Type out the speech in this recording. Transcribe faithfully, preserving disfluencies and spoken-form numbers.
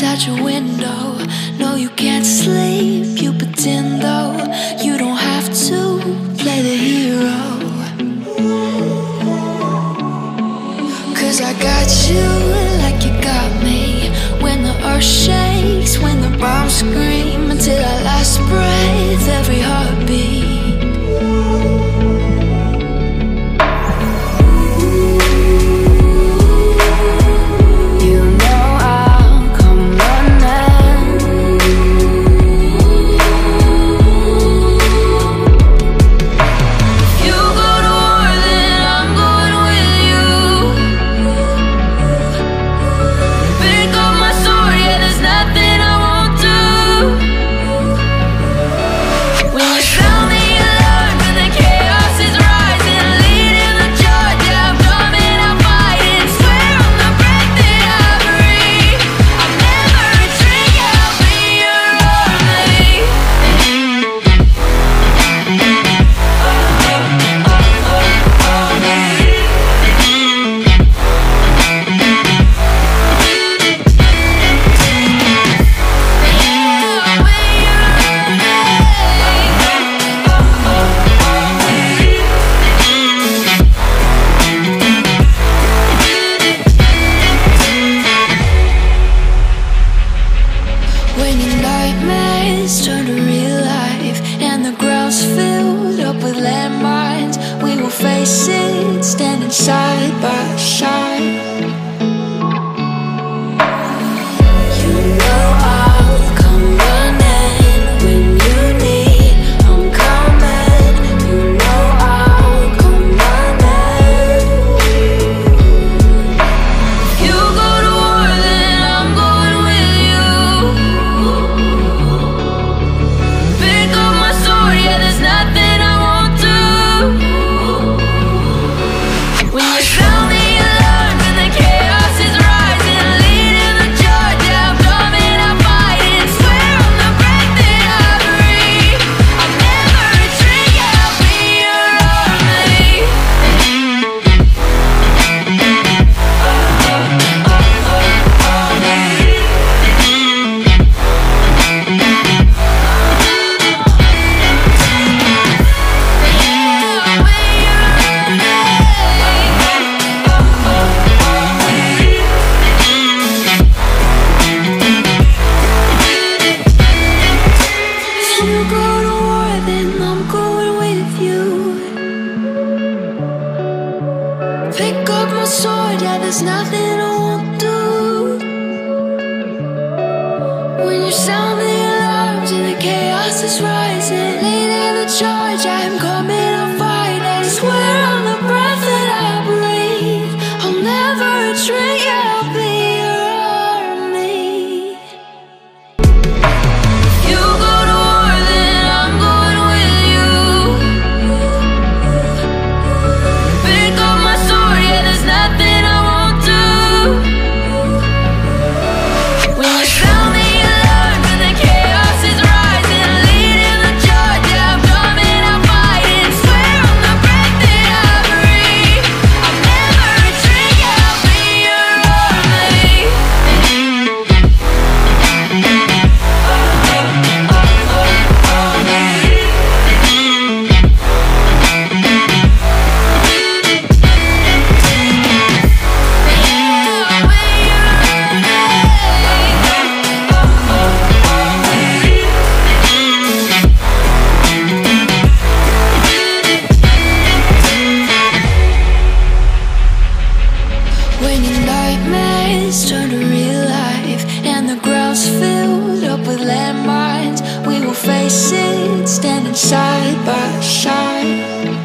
out your window. No, you can't sleep, you pretend though. You don't have to play the hero, 'cause I got you like you got me. When the earth shakes, when the bombs scream, until our last breath, every heartbeat. When your nightmares turn to real life and the ground's filled up with landmines, we will face it, standing side by side. You know I'll come running when you need, I'm coming. You know I'll come running. If you go to war, then I'm going with you. Pick up my sword, yeah, there's nothing I won't do. When you sound the alarm and the chaos is rising, leading the charge, yeah, I'm coming, I'm fighting. Swear on the breath that I breathe, I'll never retreat, yeah, I'll be your army. If you go to war, then I'm going with you. Pick up my sword, yeah, there's nothing I won't do. When you sound the alarms and the chaos is rising, leading the charge, I'm coming, I'm fighting. Swear on the breath that I breathe, I'll never retreat, yeah, I'll be your army. You go to war, then I'm going with you. Pick up my sword, yeah, there's nothing I won't do. When you sound the alarm and the chaos is rising, leading the charge, yeah, I'm coming, I'm fighting. Swear on the breath that I breathe, I'll never retreat, yeah, I'll be your army. When your nightmares turn to real life and the ground's filled up with landmines, we will face it, standing side by side.